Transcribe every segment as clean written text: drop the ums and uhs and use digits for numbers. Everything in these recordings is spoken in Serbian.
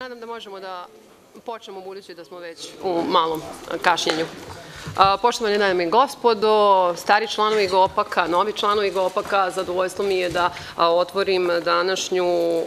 Nadam da možemo da počnemo, budući da smo već u malom kašnjenju. Poštovane dame i gospodo, stari članovi GOPAK-a, novi članovi GOPAK-a, zadovoljstvo mi je da otvorim današnji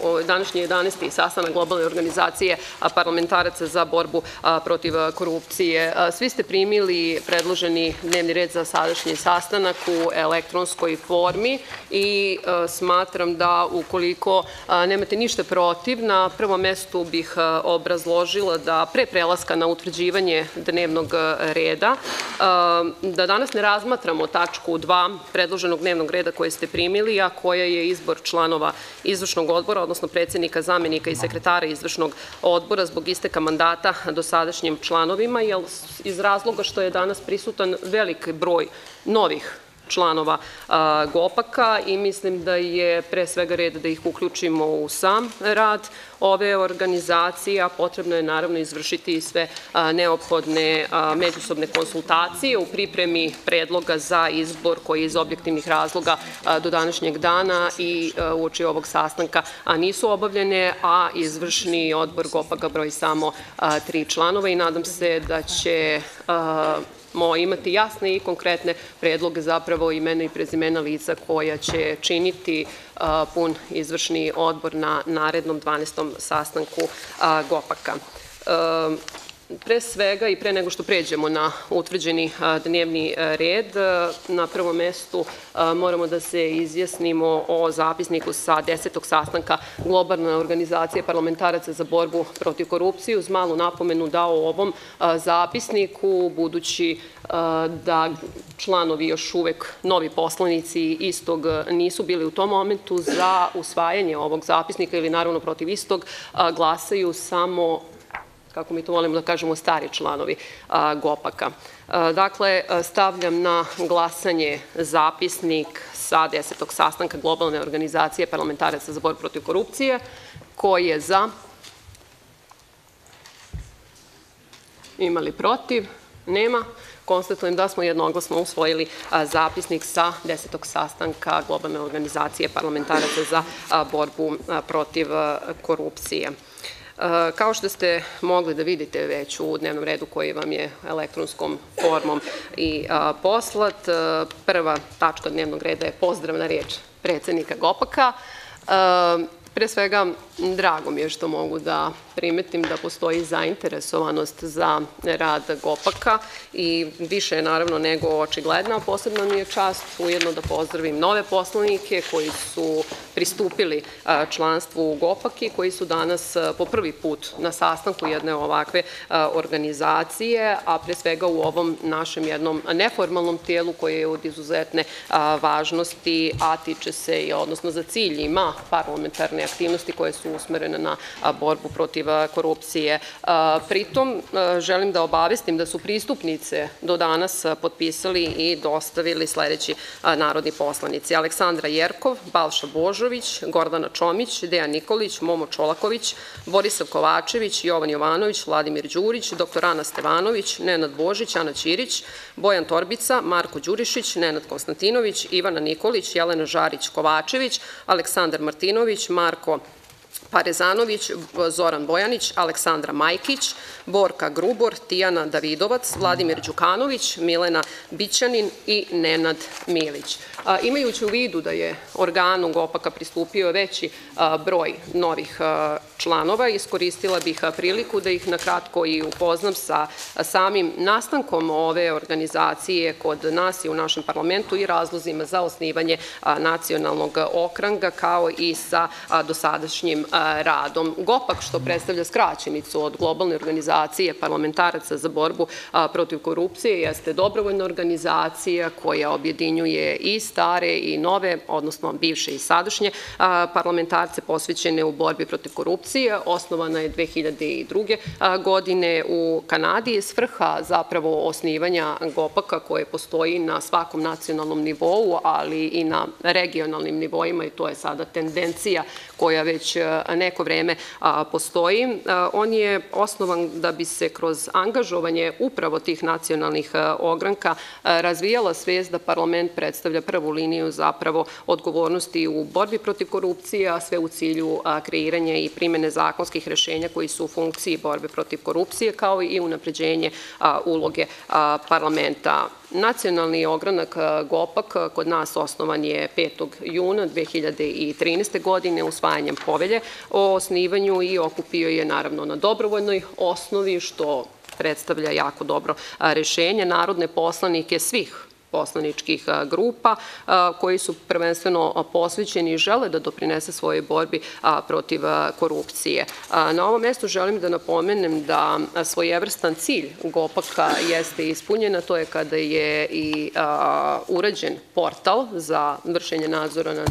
11. sastanak globalne organizacije parlamentaraca za borbu protiv korupcije. Svi ste primili predloženi dnevni red za sadašnji sastanak u elektronskoj formi i smatram da ukoliko nemate ništa protiv, na prvom mestu bih obrazložila da pre prelaska na utvrđivanje dnevnog reda, da danas ne razmatramo tačku 2 predloženog dnevnog reda koje ste primili, a koja je izbor članova izvršnog odbora, odnosno predsednika, zamenika i sekretara izvršnog odbora zbog isteka mandata dosadašnjim članovima, iz razloga što je danas prisutan velik broj novih članova GOPAK-a i mislim da je pre svega red da ih uključimo u sam rad ove organizacije, a potrebno je naravno izvršiti sve neophodne međusobne konsultacije u pripremi predloga za izbor koji iz objektivnih razloga do današnjeg dana i uoči ovog sastanka nisu obavljene, a izvršni odbor GOPAK-a broji samo 3 članova i nadam se da će imati jasne i konkretne predloge, zapravo imena i prezimena lica koja će činiti pun izvršni odbor na narednom 12. sastanku GOPAK-a. Pre svega i pre nego što pređemo na utvrđeni dnevni red, na prvom mestu moramo da se izjasnimo o zapisniku sa 10. sastanka globalne organizacije parlamentaraca za borbu protiv korupcije, uz malu napomenu da o ovom zapisniku, budući da članovi još uvek novi poslanici istog nisu bili u tom momentu, za usvajanje ovog zapisnika ili naravno protiv istog glasaju samo, kako mi to volimo da kažemo, stari članovi GOPAK-a. Dakle, stavljam na glasanje zapisnik sa 10. sastanka globalne organizacije parlamentaraca za borbu protiv korupcije. Ko je za? Ima li protiv? Nema. Konstatujem da smo jednoglasno usvojili zapisnik sa 10. sastanka globalne organizacije parlamentaraca za borbu protiv korupcije. Kao što ste mogli da vidite već u dnevnom redu koji vam je elektronskom formom i poslat, prva tačka dnevnog reda je pozdravna reč predsednika GOPAK-a. Pre svega, drago mi je što mogu da primetim da postoji zainteresovanost za rad GOPAK-a i više je naravno nego očigledna. Posebno mi je čast ujedno da pozdravim nove poslanike koji su pristupili članstvu u GOPAK-i, koji su danas po prvi put na sastanku jedne ovakve organizacije, a pre svega u ovom našem jednom neformalnom tijelu koje je od izuzetne važnosti, a tiče se, odnosno za cilj ima parlamentarne aktivnosti koje su usmerene na borbu protiv korupcije. Pritom želim da obavestim da su pristupnice do danas potpisali i dostavili sledeći narodni poslanici: Aleksandra Jerkov, Balša Božović, Gordana Čomić, Dejan Nikolić, Momo Čolaković, Borisav Kovačević, Jovan Jovanović, Vladimir Đurić, dr. Ana Stevanović, Nenad Božić, Ana Ćirić, Bojan Torbica, Marko Đurišić, Nenad Konstantinović, Ivana Nikolić, Jelena Žarić Kovačević, Aleksandar Martinović, Marko Parezanović, Zoran Bojanić, Aleksandra Majkić, Borka Grubor, Tijana Davidovac, Vladimir Đukanović, Milena Bićanin i Nenad Milić. Imajući u vidu da je organu GOPAK-a pristupio veći broj novih članova, iskoristila bih priliku da ih nakratko i upoznam sa samim nastankom ove organizacije kod nas i u našem parlamentu i razlozima za osnivanje nacionalnog okranga, kao i sa dosadašnjim radom. GOPAK, što predstavlja skraćenicu od globalne organizacije parlamentaraca za borbu protiv korupcije, jeste dobrovoljna organizacija koja objedinjuje i stare i nove, odnosno bivše i sadašnje parlamentarce posvećene u borbi protiv korupcije. Osnovana je 2002. godine u Kanadi. Svrha zapravo osnivanja GOPAK-a, koje postoji na svakom nacionalnom nivou, ali i na regionalnim nivoima, i to je sada tendencija koja već neko vreme postoji. On je osnovan da bi se kroz angažovanje upravo tih nacionalnih ogranka razvijala svest da parlament predstavlja prvu liniju zapravo odgovornosti u borbi protiv korupcije, a sve u cilju kreiranja i primene zakonskih rešenja koji su u funkciji borbe protiv korupcije, kao i unapređenje uloge parlamenta. Nacionalni ogranak GOPAK kod nas osnovan je 5. juna 2013. godine usvajanjem povelje o osnivanju i okupio je naravno na dobrovoljnoj osnovi, što predstavlja jako dobro rešenje, narodne poslanike svih poslaničkih grupa koji su prvenstveno posvećeni i žele da doprinese svojoj borbi protiv korupcije. Na ovom mestu želim da napomenem da svojevrstan cilj GOPAK-a jeste ispunjen, a to je kada je i urađen portal za vršenje nadzora nad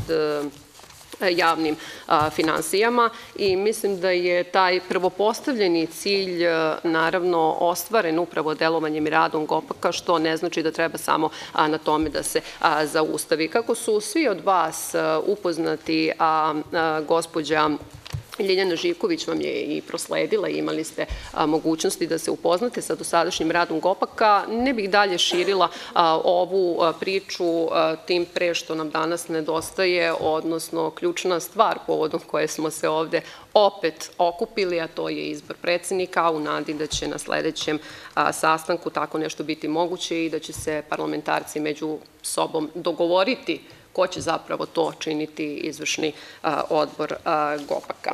javnim finansijama i mislim da je taj prvopostavljeni cilj naravno ostvaren upravo delovanjem i radom GOPAK-a, što ne znači da treba samo na tome da se zaustavi. Kako su svi od vas upoznati, a gospođa Ljiljana Živković vam je i prosledila, imali ste mogućnosti da se upoznate sa dosadašnjim radom GOPAK-a. Ne bih dalje širila ovu priču, tim pre što nam danas nedostaje, odnosno ključna stvar povodom koje smo se ovde opet okupili, a to je izbor predsednika, u nadi da će na sledećem sastanku tako nešto biti moguće i da će se parlamentarci među sobom dogovoriti ko će zapravo to činiti izvršni odbor GOPAK-a.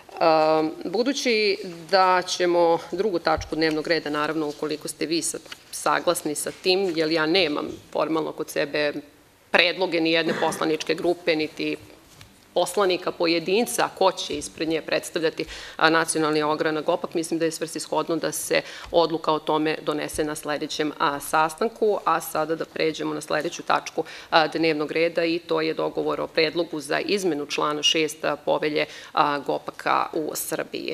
Budući da ćemo drugu tačku dnevnog reda, naravno ukoliko ste vi saglasni sa tim, jer ja nemam formalno kod sebe predloge ni jedne poslaničke grupe, niti poslanika pojedinca ko će ispred nje predstavljati nacionalni ogranak GOPAK, mislim da je svrsishodno da se odluka o tome donese na sledećem sastanku, a sada da pređemo na sledeću tačku dnevnog reda i to je dogovor o predlogu za izmenu člana 6 povelje GOPAK-a u Srbiji.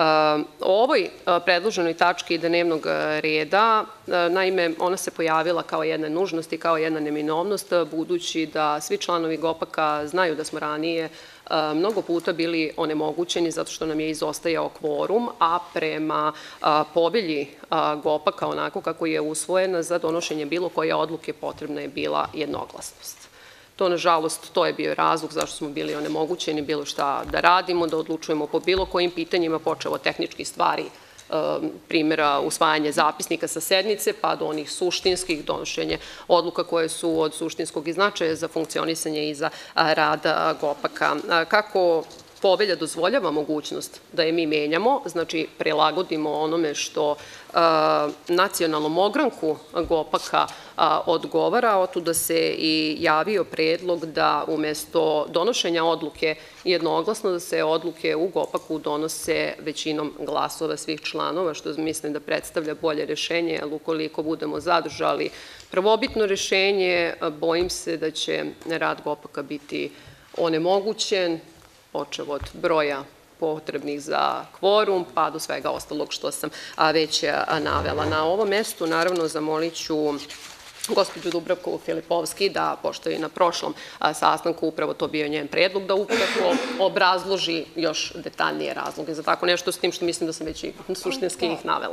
O ovoj predloženoj tački dnevnog reda, naime, ona se pojavila kao jedna nužnost i kao jedna neminovnost, budući da svi članovi GOPAK-a znaju da smo ranije mnogo puta bili onemogućeni zato što nam je izostajao kvorum, a prema povelji GOPAK-a, onako kako je usvojena, za donošenje bilo koje odluke potrebna je bila jednoglasnost. To, nažalost, to je bio razlog zašto smo bili onemogućeni bilo šta da radimo, da odlučujemo po bilo kojim pitanjima, počevo od tehničkih stvari, primjera usvajanje zapisnika sa sednice, pa do onih suštinskih, donošenje odluka koje su od suštinskog značaja za funkcionisanje i za rad GOPAK-a. Kako povelja dozvoljava mogućnost da je mi menjamo, znači prilagodimo onome što nacionalnom ogranku GOPAK-a odgovara, otuda se i javio predlog da umesto donošenja odluke jednoglasno, da se odluke u GOPAK-u donose većinom glasova svih članova, što mislim da predstavlja bolje rešenje, jer ukoliko budemo zadržali prvobitno rešenje, bojim se da će rad GOPAK-a biti onemogućen, počev od broja potrebnih za kvorum, pa do svega ostalog što sam već navela. Na ovom mestu, naravno, zamolit ću gospođu Dubravku Filipovski da, pošto je na prošlom sastanku upravo to bio njen predlog, da upravo obrazloži još detaljnije razloge za tako nešto, s tim što mislim da sam već i suštinski ih navela.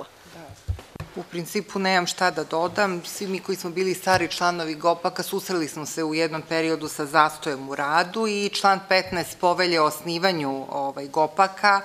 U principu nemam šta da dodam. Svi mi koji smo bili stari članovi GOPAK-a susreli smo se u jednom periodu sa zastojem u radu i član 15 povelje o osnivanju GOPAK-a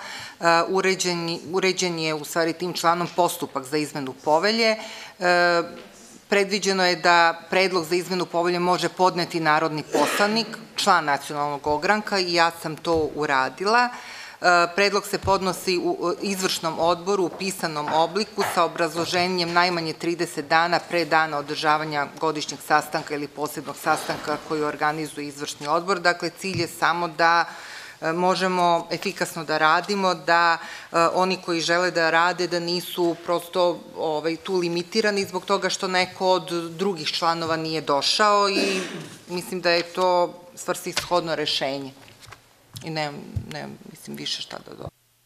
uređen je u stvari tim članom postupak za izmenu povelje. Predviđeno je da predlog za izmenu povelje može podneti narodni poslanik, član nacionalnog ogranka, i ja sam to uradila. Predlog se podnosi u izvršnom odboru u pisanom obliku sa obrazloženjem najmanje 30 dana pre dana održavanja godišnjeg sastanka ili posebnog sastanka koji organizuje izvršni odbor. Dakle, cilj je samo da možemo efikasno da radimo, da oni koji žele da rade da nisu prosto tu limitirani zbog toga što neko od drugih članova nije došao, i mislim da je to svrsishodno rešenje. I nemam, mislim, više šta da dodam.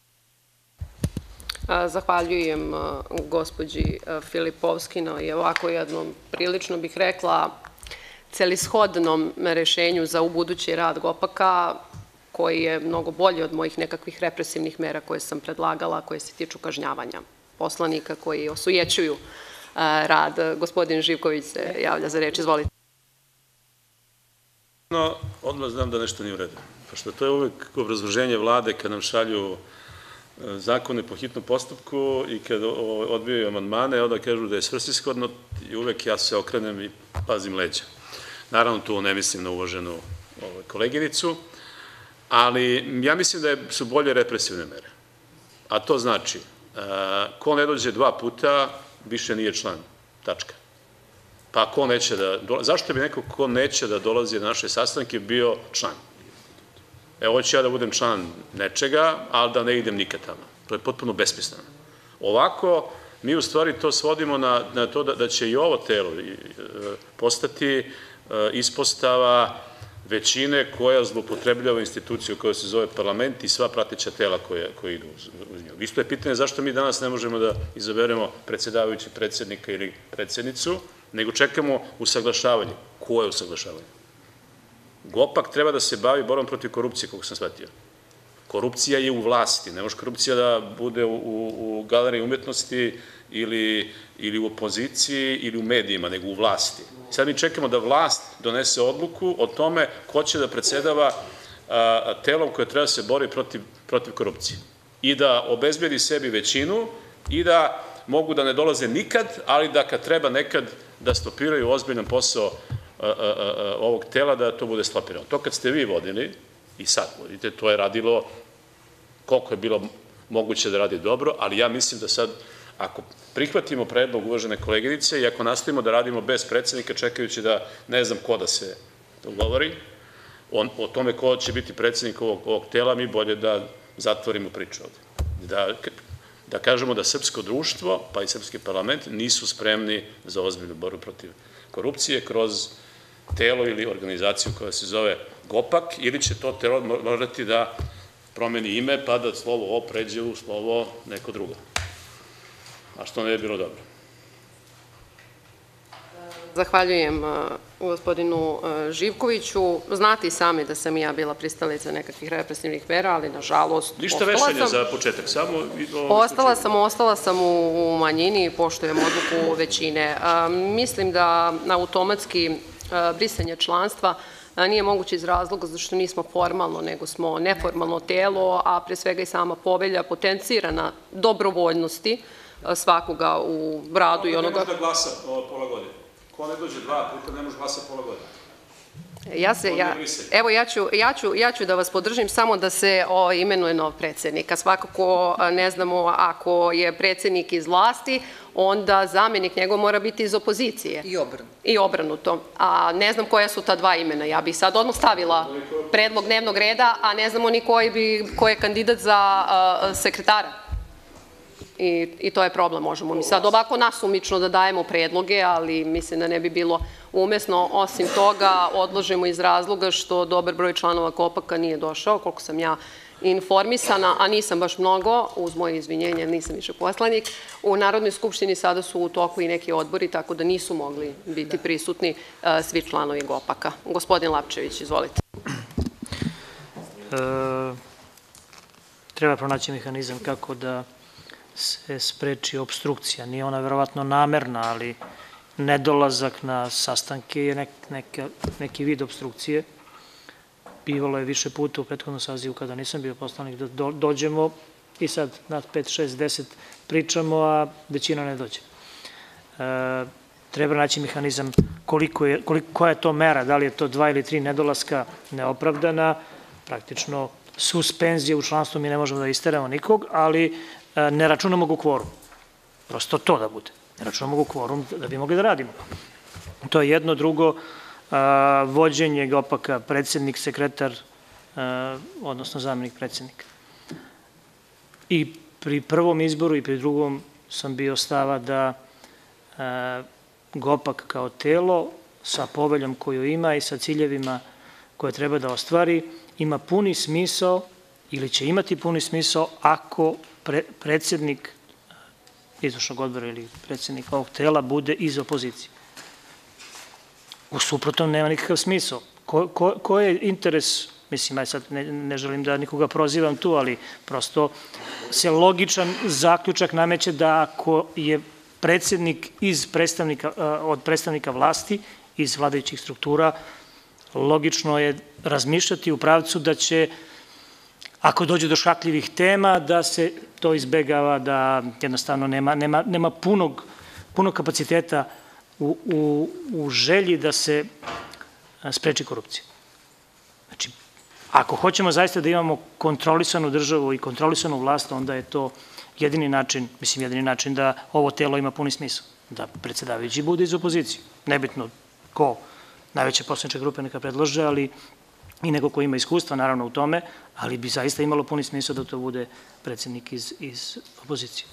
Zahvaljujem gospođi Filipovski na ovako jednom, prilično bih rekla, celishodnom rešenju za ubudući rad GOPAK-a, koji je mnogo bolji od mojih nekakvih represivnih mera koje sam predlagala, koje se tiču kažnjavanja poslanika koji osujećuju rad. Gospodin Živković se javlja za reč. Izvolite. Odmah znam da nešto nije u redu, pošto to je uvek obrazloženje vlade kad nam šalju zakone po hitnom postupku i kad odbijaju amandmane, onda kažu da je svrsishodno i uvek ja se okrenem i pazim leđa. Naravno, tu ne mislim na uvaženu koleginicu, ali ja mislim da su bolje represivne mere. A to znači, ko ne dođe 2 puta, više nije član, tačka. Pa ko neće da dolazi, zašto bi neko ko neće da dolazi na naše sastanke bio član? Evo, hoću ja da budem član nečega, ali da ne idem nikad tamo. To je potpuno besmisleno. Ovako, mi u stvari to svodimo na to da će i ovo telo postati ispostava većine koja zloupotrebljava instituciju koja se zove parlament i sva prateća tela koja idu uz nju. Isto je pitanje zašto mi danas ne možemo da izaberemo predsedavajući predsednika ili predsednicu, nego čekamo usaglašavanje. Koje usaglašavanje? GOPAK treba da se bavi borbom protiv korupcije, kako sam shvatio. Korupcija je u vlasti, ne može korupcija da bude u galeriji umetnosti ili u opoziciji ili u medijima, nego u vlasti. Sad mi čekamo da vlast donese odluku o tome ko će da predsedava telom koje treba da se bori protiv korupcije i da obezbedi sebi većinu i da mogu da ne dolaze nikad, ali da kad treba nekad da stopiraju ozbiljan posao ovog tela, da to bude stopirano. To kad ste vi vodili i sad vodite, to je radilo koliko je bilo moguće da radi dobro, ali ja mislim da sad, ako prihvatimo predlog uvažene koleginice i ako nastavimo da radimo bez predsednika, čekajući da ne znam ko da se dogovori, o tome ko će biti predsednik ovog tela, mi bolje da zatvorimo priču ovde. Da kažemo da srpsko društvo, pa i srpski parlament, nisu spremni za ozbiljnu borbu protiv korupcije kroz telo ili organizaciju koja se zove GOPAK, ili će to telo morati da promeni ime, pa da slovo O pređe u slovo neko drugo. A što ne je bilo dobro. Zahvaljujem gospodinu Živkoviću. Znate i sami da sam i ja bila pristalica nekakvih represivnih mera, ali nažalost... Ništa vešanje za početak, samo... Ostala sam u manjini i poštujem odluku većine. Mislim da automatski brisanje članstva nije moguće iz razloga zašto nismo formalno, nego smo neformalno telo, a pre svega i sama povelja potencira na dobrovoljnosti svakoga u radu i onoga... Ne može da glasa pola godine. Ko ne dođe 2 puta, ne može glasa pola godine. Evo, ja ću da vas podržim samo da se imenuje nov predsednik. A svakako, ne znamo, ako je predsednik iz vlasti, onda zamenik njegov mora biti iz opozicije. I obrnuto. A ne znam koja su ta 2 imena. Ja bih sad odmah stavila predlog dnevnog reda, a ne znamo ni ko je kandidat za sekretara. I to je problem, možemo mi sad ovako nasumično da dajemo predloge, ali mislim da ne bi bilo umesno. Osim toga, odložimo iz razloga što dobar broj članova GOPAK-a nije došao, koliko sam ja informisana, a nisam baš mnogo, uz moje izvinjenje, nisam više poslanik. U Narodnoj skupštini sada su u toku i neki odbori, tako da nisu mogli biti prisutni svi članovi GOPAK-a. Gospodin Lapčević, izvolite. Treba pronaći mehanizam kako da se spreči opstrukcija. Nije ona verovatno namerna, ali nedolazak na sastanke je neki vid opstrukcije. Bivalo je više puta u prethodnom sazivu kada nisam bio poslanik da dođemo i sad na 5, 6, 10 pričamo, a većina ne dođe. Treba naći mehanizam koja je to mera, da li je to 2 ili 3 nedolaska neopravdana, praktično suspenzija u članstvu, mi ne možemo da isteramo nikog, ali ne računamo ga kvorum. Prosto to da bude. Ne računamo ga kvorum da bi mogli da radimo. To je jedno. Drugo, vođenje GOPAK-a, predsednik, sekretar, odnosno zamenik predsednika. I pri prvom izboru i pri drugom sam bio stava da GOPAK kao telo sa poveljom koju ima i sa ciljevima koje treba da ostvari ima puni smisao ili će imati puni smisao ako predsednik izvršnog odbora ili predsednik ovog tela bude iz opozicije. U suprotnom nema nikakav smisao. Koji je interes mislim, sad ne želim da nikoga prozivam tu, ali prosto se logičan zaključak nameće da ako je predsednik od predstavnika vlasti, iz vladajućih struktura, logično je razmišljati u pravcu da će, ako dođe do škakljivih tema, da se to izbegava, da jednostavno nema punog kapaciteta u želji da se spreči korupcija. Znači, ako hoćemo zaista da imamo kontrolisanu državu i kontrolisanu vlast, onda je to jedini način da ovo telo ima puni smisao, da predsedavajući bude iz opozicije. Nebitno ko, najveće poslaničke grupe neka predlože, ali i neko ko ima iskustva naravno u tome, ali bi zaista imalo puni smisao da to bude predsednik iz opozicije.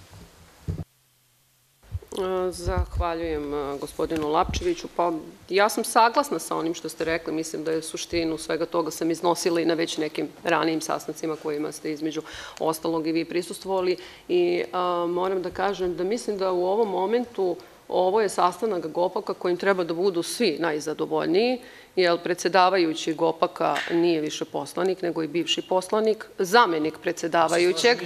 Zahvaljujem gospodinu Lapčeviću. Pa ja sam saglasna sa onim što ste rekli. Mislim da je suštinu svega toga sam iznosila i na već nekim ranijim sastancima kojima ste između ostalog i vi prisustvovali. I moram da kažem da mislim da u ovom momentu ovo je sastanak GOPAK-a kojim treba da budu svi najzadovoljniji, jer predsedavajući GOPAK-a nije više poslanik, nego i bivši poslanik, zamenik predsedavajućeg.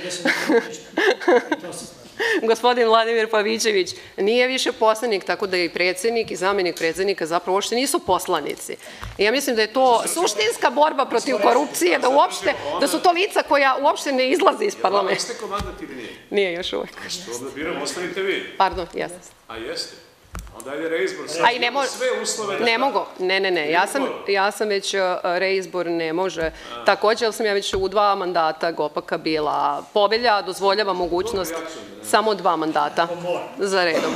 Gospodin Vladimir Pavićević nije više poslanik, tako da je i predsednik i zamenik predsednika zapravo uopšte nisu poslanici. Ja mislim da je to suštinska borba protiv korupcije, da su to lica koja uopšte ne izlaze iz parlamenta. Jeste komandat ili nije? Nije još uvek. Što onda biram, ostanite vi. Pardon, jeste. A jeste? Onda je reizbor. A i sve uslove. Ne mogu, ne. Ja sam već reizbor ne može. Takođe, ali sam ja već u 2 mandata GOPAK-a bila povelja, dozvoljava mogućnost samo 2 mandata za redom.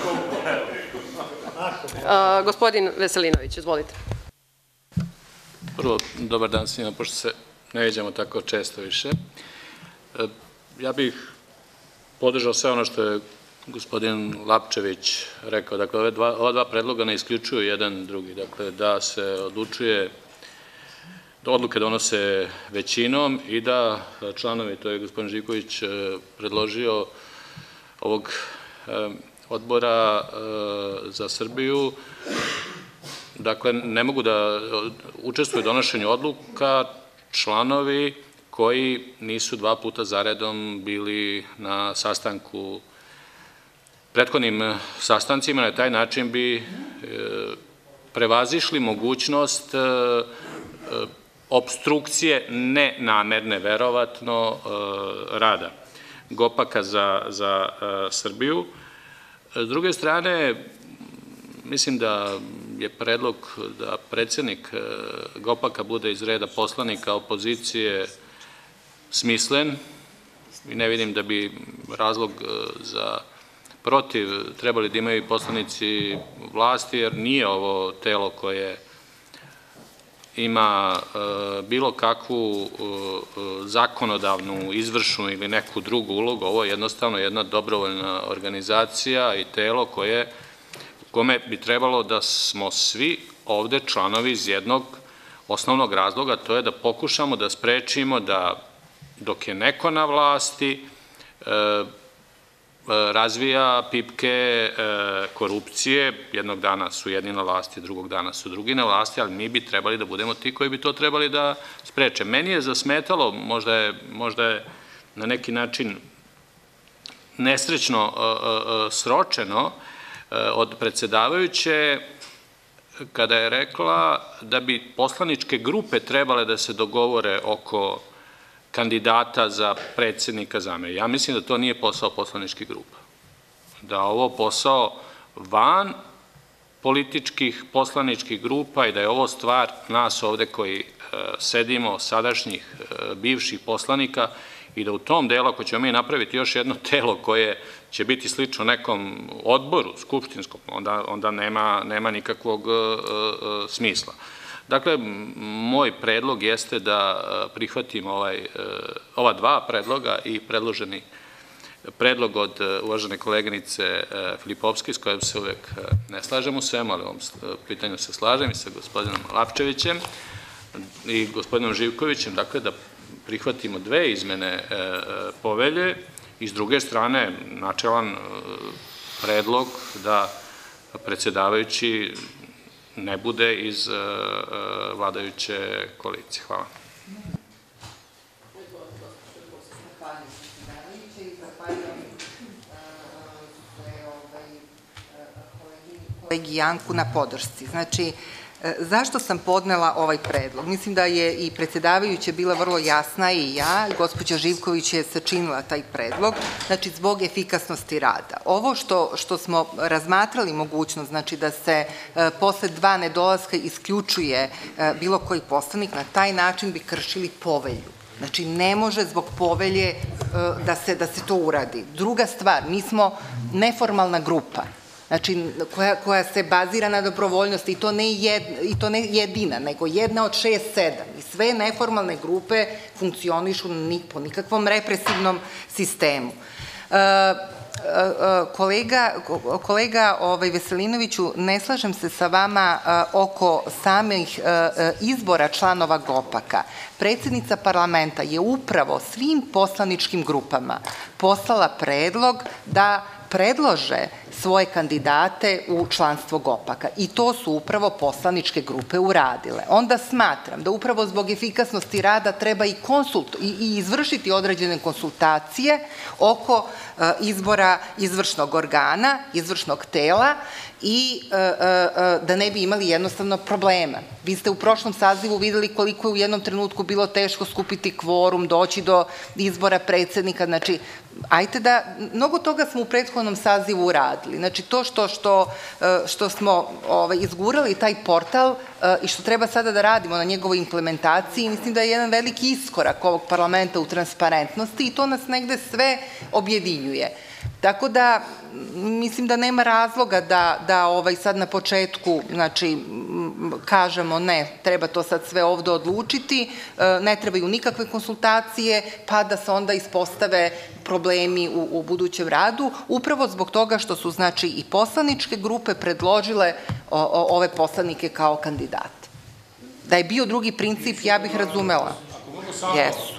Gospodin Veselinović, izvolite. Prvo, dobar dan svima, pošto se ne vidimo tako često više. Ja bih podržao sve ono što je gospodin Lapčević rekao. Dakle, ova 2 predloga ne isključuju jedan drugi. Dakle, da se odlučuje, da odluke donose većinom i da članovi, to je gospodin Živković predložio ovog odbora za Srbiju, dakle, ne mogu da učestvuju u donošenju odluka članovi koji nisu 2 puta zaredom bili na sastanku, prethodnim sastancima. Na taj način bi prevazišli mogućnost opstrukcije nenamerne, verovatno, rada GOPAK-a za Srbiju. S druge strane, mislim da je predlog da predsednik GOPAK-a bude iz reda poslanika opozicije smislen i ne vidim da bi razlog za protiv trebali da imaju poslanici vlasti, jer nije ovo telo koje ima bilo kakvu zakonodavnu, izvršnu ili neku drugu ulogu. Ovo je jednostavno jedna dobrovoljna organizacija i telo kome bi trebalo da smo svi ovde članovi iz jednog osnovnog razloga, to je da pokušamo da sprečimo da dok je neko na vlasti razvija pipke korupcije, jednog dana su jedni na vlasti, drugog dana su drugi na vlasti, ali mi bi trebali da budemo ti koji bi to trebali da spreče. Meni je zasmetalo, možda je na neki način nesrećno sročeno od predsedavajuće, kada je rekla da bi poslaničke grupe trebale da se dogovore oko kandidata za predsednika zamenika. Ja mislim da to nije posao poslaničkih grupa. Da ovo posao van političkih poslaničkih grupa i da je ovo stvar nas ovde koji sedimo, sadašnjih, bivših poslanika i da u tom delu, ako ćemo mi napraviti još jedno telo koje će biti slično nekom odboru skupštinskom, onda nema nikakvog smisla. Dakle, moj predlog jeste da prihvatimo ova 2 predloga i predloženi predlog od uvažene koleginice Filipovske, s kojom se uvek ne slažem u svemu, ali u ovom pitanju se slažem i sa gospodinom Lapčevićem i gospodinom Živkovićem, dakle, da prihvatimo 2 izmene povelje i s druge strane načelan predlog da predsedavajući ne bude iz vladajuće koalicije. Hvala. kolegi Janku na podršci. Znači, zašto sam podnela ovaj predlog? Mislim da je i predsjedavajuća bila vrlo jasna i ja, gospođa Živković je sačinila taj predlog, znači zbog efikasnosti rada. Ovo što smo razmatrali mogućnost, znači da se posle 2 nedolaska isključuje bilo koji poslanik, na taj način bi kršili povelju. Znači, ne može zbog povelje da se to uradi. Druga stvar, mi smo neformalna grupa, znači, koja se bazira na dobrovoljnosti i to ne jedina, nego jedna od 6, 7. I sve neformalne grupe funkcionišu po nikakvom represivnom sistemu. Kolega Veselinoviću, ne slažem se sa vama oko samih izbora članova GOPAK-a. Predsednica parlamenta je upravo svim poslaničkim grupama poslala predlog da predlože svoje kandidate u članstvo GOPAK-a i to su upravo poslaničke grupe uradile. Onda smatram da upravo zbog efikasnosti rada treba i izvršiti određene konsultacije oko izbora izvršnog organa, izvršnog tela i da ne bi imali jednostavno problema. Vi ste u prošlom sazivu videli koliko je u jednom trenutku bilo teško skupiti kvorum, doći do izbora predsednika, znači, ajte da, mnogo toga smo u prethodnom sazivu uradili. Znači, to što smo izgurali taj portal i što treba sada da radimo na njegovoj implementaciji, mislim da je jedan veliki iskorak ovog parlamenta u transparentnosti i to nas negde sve objedinjuje. Tako da, mislim da nema razloga da sad na početku, znači, kažemo ne, treba to sad sve ovde odlučiti, ne trebaju nikakve konsultacije, pa da se onda ispostave problemi u budućem radu, upravo zbog toga što su, znači, i poslaničke grupe predložile ove poslanike kao kandidate. Da je bio drugi princip, ja bih razumela. Jesu.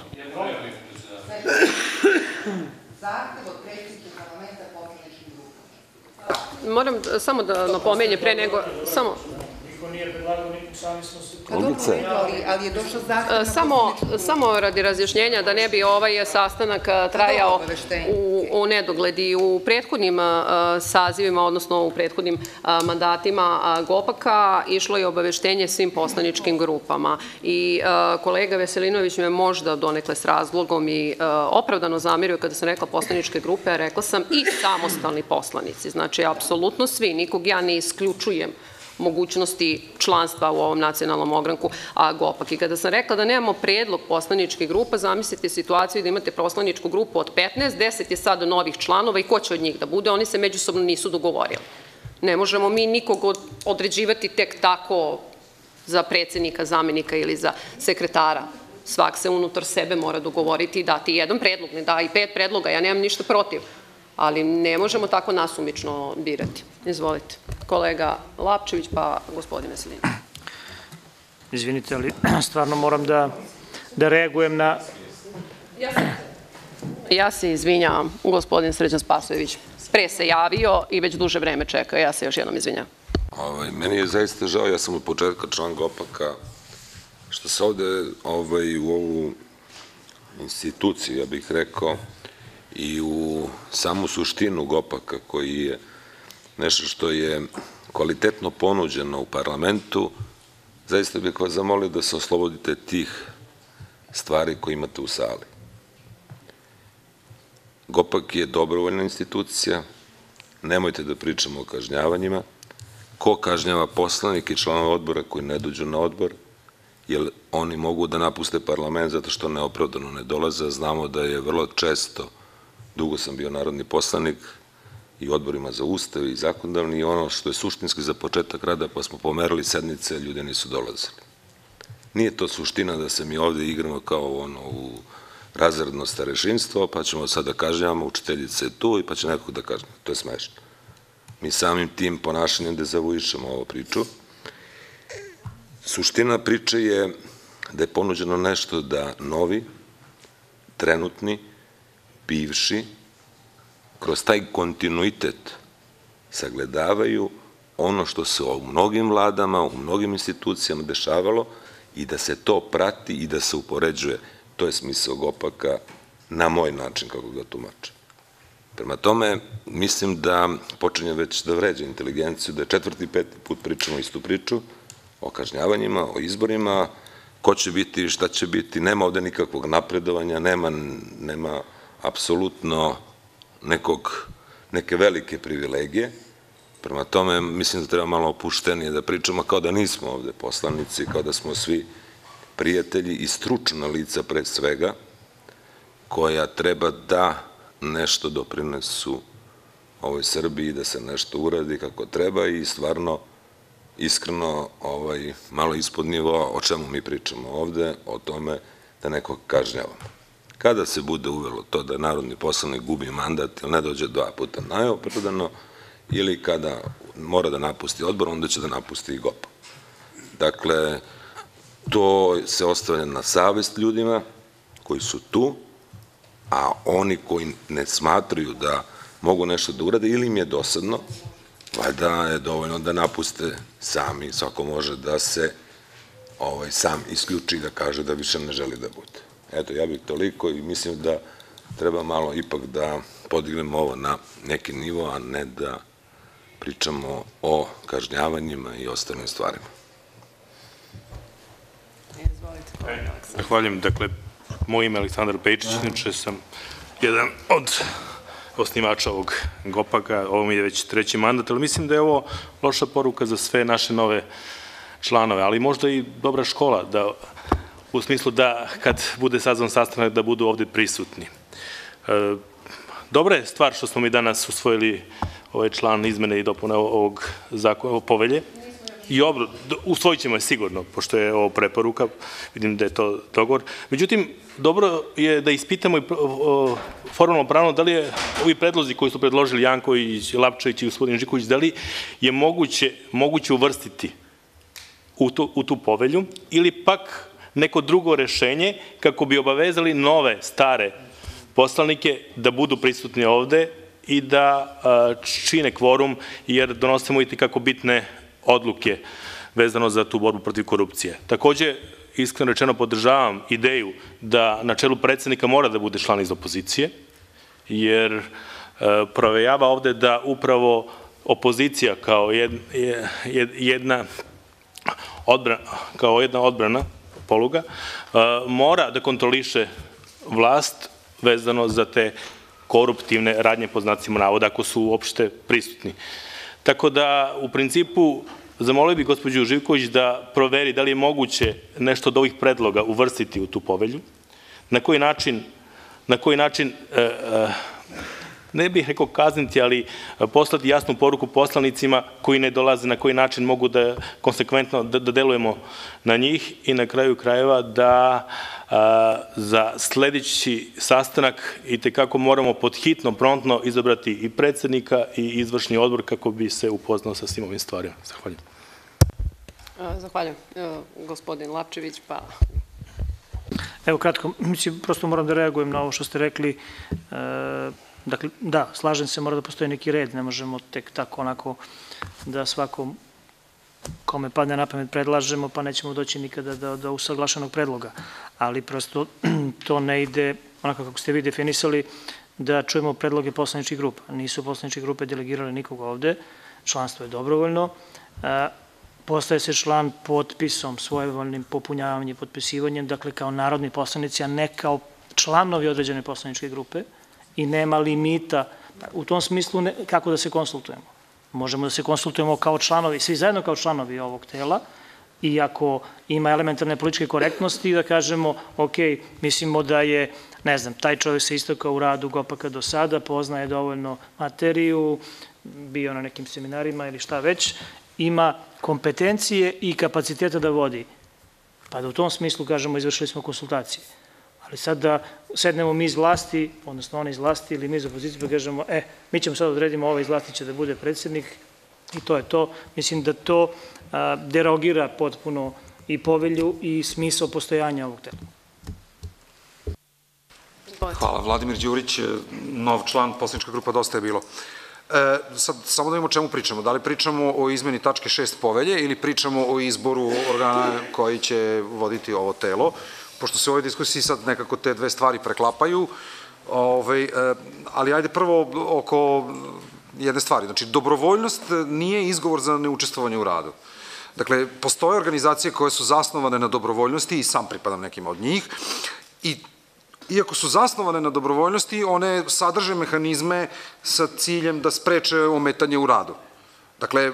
Zahtev od predsjednika parlamenta poslaničkim grupama. Moram samo da napomenjem pre nego, samo... Niko nije predlagao, sami smo se... Ali je došao zahtev... Samo radi razjašnjenja, da ne bi ovaj sastanak trajao u nedogled i u prethodnim sazivima, odnosno u prethodnim mandatima GOPAK-a išlo je obaveštenje svim poslaničkim grupama i kolega Veselinović me možda donekle s razlogom i opravdano zamerio kada sam rekla poslaničke grupe, a rekla sam i samostalni poslanici, znači apsolutno svi, nikog ja ne isključujem mogućnosti članstva u ovom nacionalnom ogranku GOPAK. I kada sam rekla da nemamo predlog poslaničke grupa, zamislite situaciju da imate poslaničku grupu od 15, 10 je sada novih članova i ko će od njih da bude, oni se međusobno nisu dogovorili. Ne možemo mi nikog određivati tek tako za predsednika, zamenika ili za sekretara. Svak se unutar sebe mora dogovoriti i dati jedan predlog, ne da i 5 predloga, ja nemam ništa protiv. Ali ne možemo tako nasumično birati. Izvolite. Kolega Lapčević, pa gospodin Veselinović. Izvinite, ali stvarno moram da reagujem na... Ja se izvinjavam, gospodin Srđan Spasojević. Pre se javio i već duže vreme čeka. Ja se još jednom izvinjavam. Meni je zaista žao, ja sam od početka član GOPAK-a, što se ovde u ovu instituciju, ja bih rekao, i u samu suštinu GOPAK-a, koji je nešto što je kvalitetno ponuđeno u parlamentu, zaista bih vas zamolio da se oslobodite tih stvari koje imate u sali. GOPAK je dobrovoljna institucija, nemojte da pričamo o kažnjavanjima. Ko kažnjava poslanike i članove odbora koji ne dođu na odbor, jer oni mogu da napuste parlament zato što neopravdano ne dolaze. Znamo da je vrlo često, dugo sam bio narodni poslanik i odborima za ustav i zakonodavni, i ono što je suštinski za početak rada, pa smo pomerali sednice, ljudi nisu dolazili. Nije to suština da se mi ovde igramo kao u razredno starešinstvo, pa ćemo sad da kažnjavamo, učiteljica je tu i pa će nekog da kažnjamo. To je smešno. Mi samim tim ponašanjem dezavuišemo ovu priču. Suština priče je da je ponuđeno nešto da novi, trenutni, bivši, kroz taj kontinuitet sagledavaju ono što se u mnogim vladama, u mnogim institucijama dešavalo i da se to prati i da se upoređuje. To je smisao GOPAK-a na moj način kako ga tumačem. Prema tome, mislim da počinje već da vređa inteligenciju, da je 4. i 5. put pričamo istu priču o kažnjavanjima, o izborima, ko će biti, šta će biti, nema ovde nikakvog napredovanja, nema apsolutno neke velike privilegije. Prema tome, mislim da treba malo opuštenije da pričamo, kao da nismo ovde poslanici, kao da smo svi prijatelji i stručna lica pre svega, koja treba da nešto doprinesu ovoj Srbiji, da se nešto uradi kako treba i stvarno, iskreno, malo ispod nivoa o čemu mi pričamo ovde, o tome da nekog kažnjavamo. Kada se bude uvelo to da narodni poslanik gubi mandat ili ne dođe 2 puta najopravdano, ili kada mora da napusti odbor, onda će da napusti i GOPA. Dakle, to se ostavlja na savest ljudima koji su tu, a oni koji ne smatraju da mogu nešto da urade ili im je dosadno, valjda je dovoljno da napuste sami, svako može da se sam isključi i da kaže da više ne želi da bude. Eto, ja bih toliko i mislim da treba malo ipak da podignemo ovo na neki nivo, a ne da pričamo o kažnjavanjima i ostalim stvarima. Zahvaljujem. Dakle, moje ime je Aleksandar Pejčić, inače sam jedan od osnivača ovog GOPAK-a, ovo mi je već 3. mandat, ali mislim da je ovo loša poruka za sve naše nove članove, ali možda i dobra škola, u smislu da kad bude sazvan sastanak da budu ovde prisutni. Dobra je stvar što smo mi danas usvojili ovaj član izmene i dopune ovog zakona, povelje, i usvojit ćemo je sigurno, pošto je ovo preporuka, vidim da je to dogovor. Međutim, dobro je da ispitamo formalno pravno da li je ovi predlozi koji su predložili Janković, Lapčević i gospodin Živković, da li je moguće uvrstiti u tu povelju ili pak neko drugo rešenje kako bi obavezali nove, stare poslanike da budu prisutni ovde i da čine kvorum, jer donosimo i kako bitne odluke vezano za tu borbu protiv korupcije. Takođe, iskreno rečeno, podržavam ideju da na čelu predsednika mora da bude član iz opozicije, jer provejava ovde da upravo opozicija kao jedna odbrana, poluga, mora da kontroliše vlast vezano za te koruptivne radnje po znacima navoda, ako su uopšte prisutni. Tako da, u principu, zamolio bih gospođu Živković da proveri da li je moguće nešto od ovih predloga uvrstiti u tu povelju, na koji način, ne bih rekao kazniti, ali poslati jasnu poruku poslanicima koji ne dolaze, na koji način mogu da konsekventno da delujemo na njih i na kraju krajeva da za sledeći sastanak i tekako moramo pod hitno, promptno izabrati i predsednika i izvršni odbor kako bi se upoznao sa svim ovim stvarima. Zahvaljujem. Zahvaljujem. Gospodin Lapčević, pa... Evo kratko, mislim, prosto moram da reagujem na ovo što ste rekli. Dakle, da, slažem se, mora da postoji neki red, ne možemo tek tako onako da svakom kome padne na pamet predlažemo, pa nećemo doći nikada do usaglašenog predloga. Ali prosto to ne ide, onako kako ste vi definisali, da čujemo predloge poslaničkih grupa. Nisu poslaničke grupe delegirale nikoga ovde, članstvo je dobrovoljno, postaje se član potpisom, svojevoljnim popunjavanjem, potpisivanjem, dakle kao narodni poslanici, a ne kao članovi određene poslaničke grupe i nema limita. U tom smislu kako da se konsultujemo? Možemo da se konsultujemo kao članovi, svi zajedno kao članovi ovog tela, i ako ima elementarne političke korektnosti da kažemo, ok, mislimo da je, ne znam, taj čovjek se istakao u radu GOPAK-a do sada, poznaje dovoljno materiju, bio na nekim seminarima ili šta već, ima kompetencije i kapaciteta da vodi. Pa da u tom smislu kažemo, izvršili smo konsultacije. Ali sad da sednemo mi iz vlasti, odnosno oni iz vlasti ili mi iz opozicije, pa kažemo, mi ćemo sad odredimo ovaj iz vlasti će da bude predsednik i to je to. Mislim da to derogira potpuno i povelju i smisao postojanja ovog tela. Hvala. Vladimir Đurić, nov član, poslanička grupa Dosta je bilo. Sad, samo da vidimo o čemu pričamo. Da li pričamo o izmeni tačke 6 povelje ili pričamo o izboru organa koji će voditi ovo telo? Pošto se u ovoj diskusiji sad nekako te dve stvari preklapaju, Ali ajde prvo oko jedne stvari. Znači, dobrovoljnost nije izgovor za neučestvovanje u radu. Dakle, postoje organizacije koje su zasnovane na dobrovoljnosti i sam pripadam nekima od njih i iako su zasnovane na dobrovoljnosti, one sadrže mehanizme sa ciljem da spreče ometanje u radu. Dakle,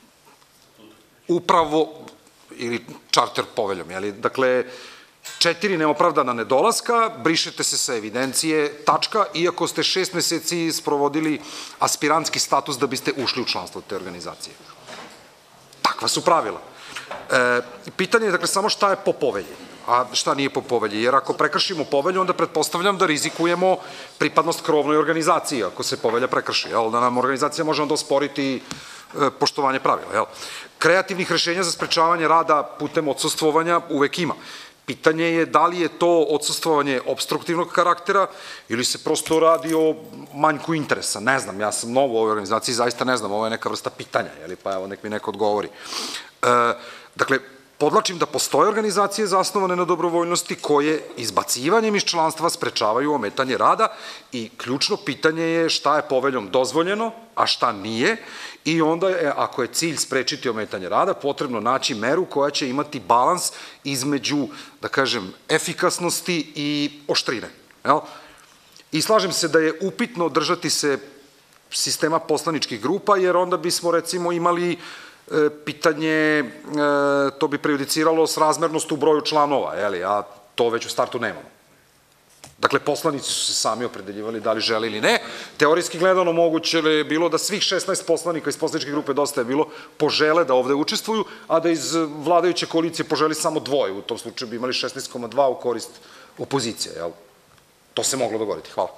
upravo, ili čarter poveljom, dakle, 4 neopravdana nedolaska, brišete se sa evidencije, tačka, iako ste 6 meseci sprovodili aspirantski status da biste ušli u članstvo te organizacije. Takva su pravila. Pitanje je, dakle, samo šta je po povelji, a šta nije po povelji, jer ako prekršimo povelju, onda pretpostavljam da rizikujemo pripadnost krovnoj organizaciji, ako se povelja prekrši, da nam organizacija može onda osporiti poštovanje pravila. Kreativnih rešenja za sprečavanje rada putem odsustvovanja uvek ima. Pitanje je da li je to odsustvovanje obstruktivnog karaktera ili se prosto radi o manjku interesa. Ne znam, ja sam nov u ovoj organizaciji, zaista ne znam, ovo je neka vrsta pitanja, pa evo nek mi neko odgovori. Dakle, podlačim da postoje organizacije zasnovane na dobrovoljnosti koje izbacivanjem iz članstva sprečavaju ometanje rada i ključno pitanje je šta je poveljom dozvoljeno, a šta nije i onda je, ako je cilj sprečiti ometanje rada, potrebno naći meru koja će imati balans između, da kažem, efikasnosti i oštrine. I slažem se da je upitno držati se sistema poslaničkih grupa, jer onda bismo, recimo, imali pitanje, to bi prejudiciralo srazmernost u broju članova, a to već u startu nemamo. Dakle, poslanici su se sami opredeljivali da li žele ili ne. Teorijski gledano moguće je bilo da svih 16 poslanika iz poslaničke grupe Dosta je bilo požele da ovde učestvuju, a da iz vladajuće koalicije poželi samo 2. U tom slučaju bi imali 16,2 u korist opozicije. To se moglo dogoditi. Hvala.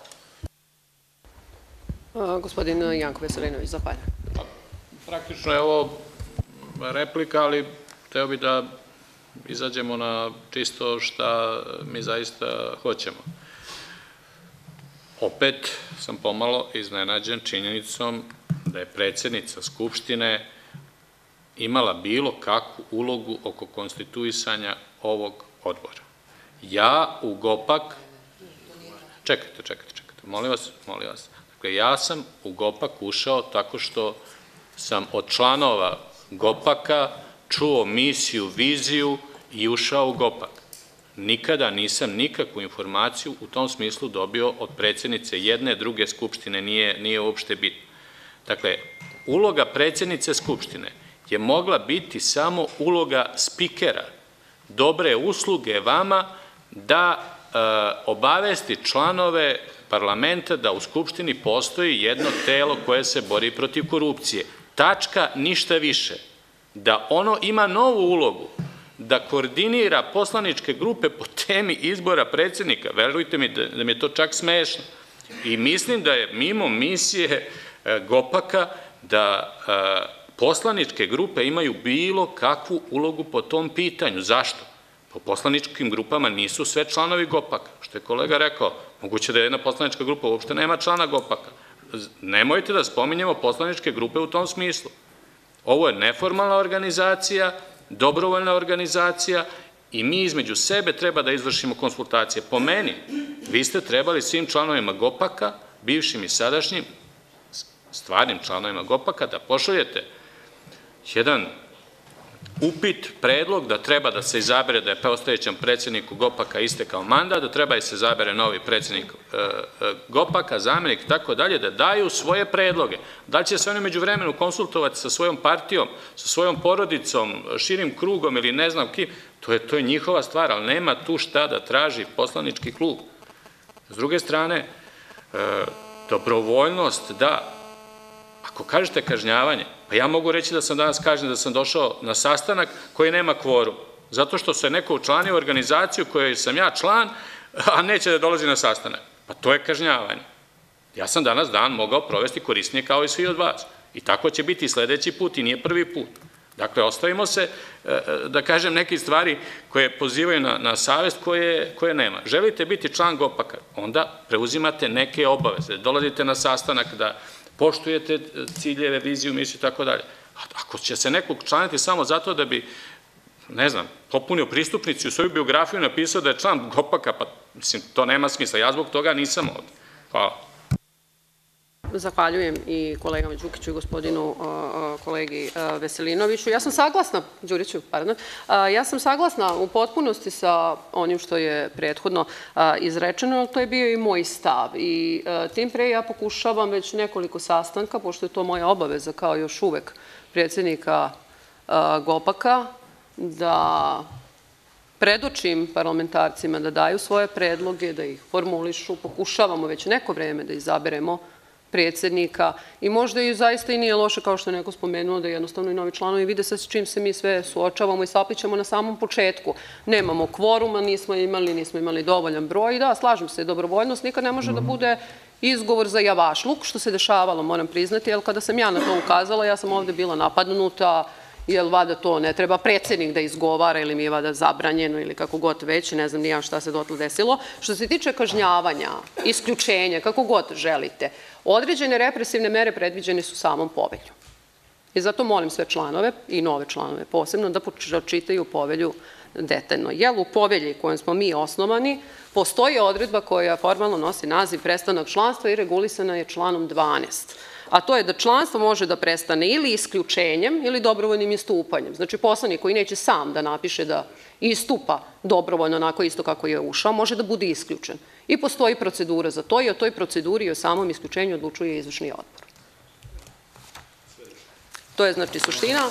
Gospodin Janko Veselinović, zahvaljujem. Praktično je ovo replika, ali hteo bih da izađemo na čisto šta mi zaista hoćemo. Opet sam pomalo iznenađen činjenicom da je predsednica Skupštine imala bilo kakvu ulogu oko konstituisanja ovog odbora. Ja u GOPAK, čekajte, molim vas, dakle, ja sam u GOPAK ušao tako što sam od članova GOPAK-a čuo misiju, viziju i ušao u GOPAK. Nikada nisam nikakvu informaciju u tom smislu dobio od predsednice jedne, druge Skupštine, nije uopšte bitno. Dakle, uloga predsednice Skupštine je mogla biti samo uloga spikera, dobre usluge vama da obavesti članove parlamenta da u Skupštini postoji jedno telo koje se bori protiv korupcije. Tačka, ništa više. Da ono ima novu ulogu, da koordinira poslaničke grupe po temi izbora predsednika. Verujte mi da mi je to čak smešno. I mislim da je mimo misije GOPAK-a da poslaničke grupe imaju bilo kakvu ulogu po tom pitanju. Zašto? Po poslaničkim grupama nisu sve članovi GOPAK-a. Što je kolega rekao, moguće da jedna poslanička grupa uopšte nema člana GOPAK-a. Nemojte da spominjemo poslaničke grupe u tom smislu. Ovo je neformalna organizacija, dobrovoljna organizacija i mi između sebe treba da izvršimo konsultacije. Po meni, vi ste trebali svim članovima GOPAK-a, bivšim i sadašnjim, stvarnim članovima GOPAK-a, da pošaljete jedan upit, predlog da treba da se izabere, da je postojećem predsedniku GOPAK-a istekao mandat, da treba da se izabere novi predsednik GOPAK-a, zamenik i tako dalje, da daju svoje predloge. Da li će se oni među vremenu konsultovati sa svojom partijom, sa svojom porodicom, širim krugom ili ne znam kim, to je njihova stvar, ali nema tu šta da traži poslanički klub. S druge strane, dobrovoljnost, da. Ako kažete kažnjavanje, pa ja mogu reći da sam danas kažnjen da sam došao na sastanak koji nema kvorum, zato što se neko učlanio u organizaciju kojoj sam ja član, a neće da dolazi na sastanak. Pa to je kažnjavanje. Ja sam danas dan mogao provesti korisnije kao i svi od vas. I tako će biti i sledeći put i nije prvi put. Dakle, ostavimo se, da kažem, neke stvari koje pozivaju na savest koje nema. Želite biti član GOPAK-a, onda preuzimate neke obaveze, dolazite na sastanak da poštujete ciljeve, viziju, misiju i tako dalje. Ako će se nekog članiti samo zato da bi, ne znam, popunio pristupnici u svoju biografiju napisao da je član GOPAK-a, pa mislim, to nema smisla. Ja zbog toga nisam ovde. Hvala. Zahvaljujem i kolegama Đukiću i gospodinu kolegi Veselinoviću. Ja sam saglasna, Đuriću, pardon, ja sam saglasna u potpunosti sa onim što je prethodno izrečeno, ali to je bio i moj stav. I tim pre ja pokušavam već nekoliko sastanka, pošto je to moja obaveza kao još uvek predsjednika GOPAK-a, da predočim parlamentarcima da daju svoje predloge, da ih formulišu. Pokušavamo već neko vreme da izaberemo predsjednika i možda i zaista i nije loše, kao što je neko spomenuo, da jednostavno i novi članovi vide sa čim se mi sve suočavamo i saplićemo na samom početku. Nemamo kvoruma, nismo imali dovoljan broj. Da, slažem se, dobrovoljnost nikad ne može da bude izgovor za javašluk, što se dešavalo, moram priznati, jer kada sam ja na to ukazala, ja sam ovde bila napadnuta, jer vada to ne treba predsjednik da izgovara ili mi je vada zabranjeno ili kako god već, ne znam ni ja šta se dotle desilo. Što se tiče kažnjavanja, isključenja, kako god želite, određene represivne mere predviđene su samom povelju. I zato molim sve članove i nove članove posebno da pročitaju povelju detaljno. Jer u povelji kojom smo mi osnovani postoji odredba koja formalno nosi naziv prestanak članstva i regulisana je članom 12. A to je da članstvo može da prestane ili isključenjem ili dobrovoljnim istupanjem. Znači, poslanik koji neće sam da napiše da istupa dobrovoljno onako isto kako je ušao, može da bude isključen. I postoji procedura za to i o toj proceduri i o samom isključenju odlučuje izvršni odbor. To je znači suština.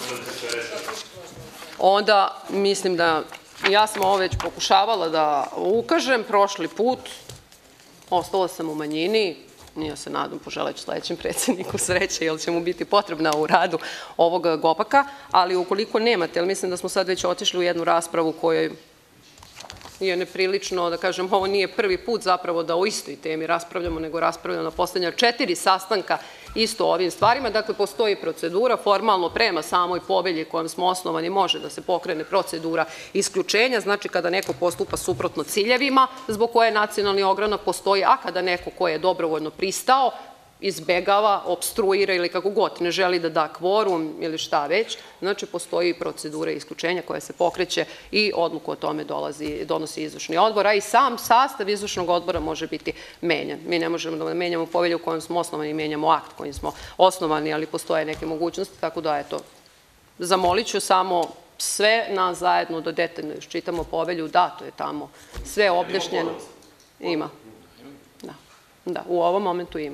Onda mislim da ja sam ovo već pokušavala da ukažem prošli put, ostala sam u manjini. Ja se nadam, poželeću sledećem predsjedniku sreće, jer će mu biti potrebna u radu ovog GOPAK-a, ali ukoliko nemate, jer mislim da smo sad već otišli u jednu raspravu kojoj je neprilično, da kažem, ovo nije prvi put zapravo da o istoj temi raspravljamo, nego raspravljamo na poslednja 4 sastanka isto o ovim stvarima. Dakle, postoji procedura, formalno prema samoj povelji kojom smo osnovani može da se pokrene procedura isključenja, znači kada neko postupa suprotno ciljevima zbog koje nacionalni ogranak postoji, a kada neko ko je dobrovoljno pristao, izbegava, opstruira ili kako god, ne želi da da kvorum ili šta već, znači postoji procedura isključenja koja se pokreće i odluku o tome donosi izvršni odbor, a i sam sastav izvršnog odbora može biti menjan. Mi ne možemo da menjamo povelju u kojom smo osnovani, menjamo akt kojim smo osnovani, ali postoje neke mogućnosti, tako da eto, zamolit ću samo sve nas zajedno da detaljno iščitamo povelju, da, to je tamo sve objašnjeno. Ima. Da, u ovom momentu ima.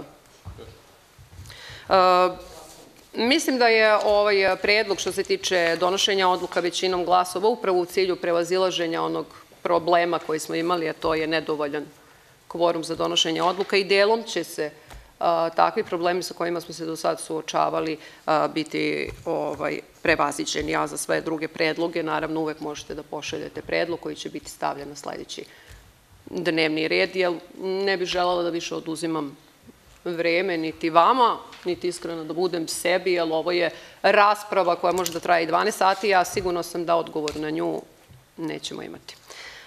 Mislim da je ovaj predlog što se tiče donošenja odluka većinom glasova upravo u cilju prevazilaženja onog problema koji smo imali, a to je nedovoljan kvorum za donošenje odluka i delom će se takvi problemi sa kojima smo se do sad suočavali biti prevaziđeni. A za sve druge predloge, naravno, uvek možete da pošaljete predlog koji će biti stavljen na sledeći dnevni red, jer ne bih želela da više oduzimam vreme niti vama, niti iskreno da budem sebi, jer ovo je rasprava koja može da traje i 12 sati, ja sigurno sam da odgovor na nju nećemo imati.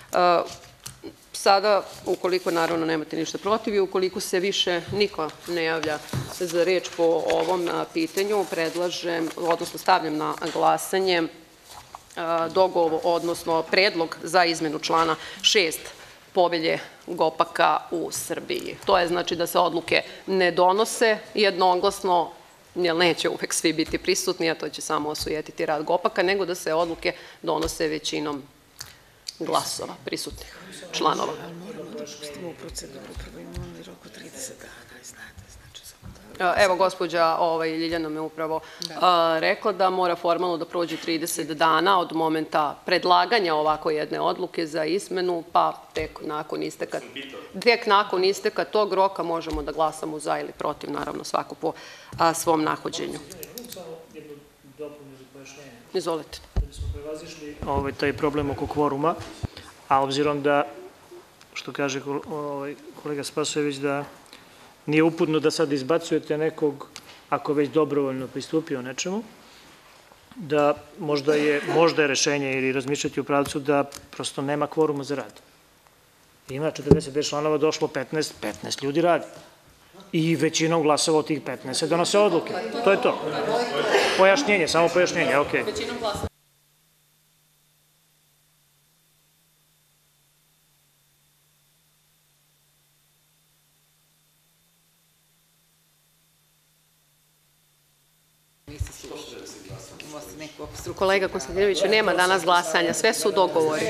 Sada, ukoliko naravno nemate ništa protiv i ukoliko se više niko ne javlja za reč po ovom pitanju, predlažem, odnosno stavljam na glasanje dogovor, odnosno predlog za izmenu člana 6 povelje GOPAK-a u Srbiji. To je znači da se odluke ne donose jednoglasno, jer neće uvek svi biti prisutni, a to će samo osujetiti rad GOPAK-a, nego da se odluke donose većinom glasova prisutnih članova. Evo, gospođa Ljiljana me upravo rekla da mora formalno da prođe 30 dana od momenta predlaganja ovako jedne odluke za izmenu, pa tek nakon isteka tog roka možemo da glasamo za ili protiv, naravno svako po svom nahođenju. Samo jednu dopunu za pojašnjenje. Izvolite. Da smo prevazišli taj problem oko kvoruma, a obzirom da, što kaže kolega Spasojević, da nije uputno da sad izbacujete nekog, ako već dobrovoljno pristupio nečemu, da možda je rešenje ili razmišljati u pravcu da prosto nema kvoruma za rad. Ima 45 članova, došlo 15 ljudi radi. I većinom glasova od tih 15 se donose odluke. To je to. Pojašnjenje, samo pojašnjenje, okej. desimo se neku obstrukciju. Kolega Konstantinoviću, nema danas glasanja, sve su dogovori.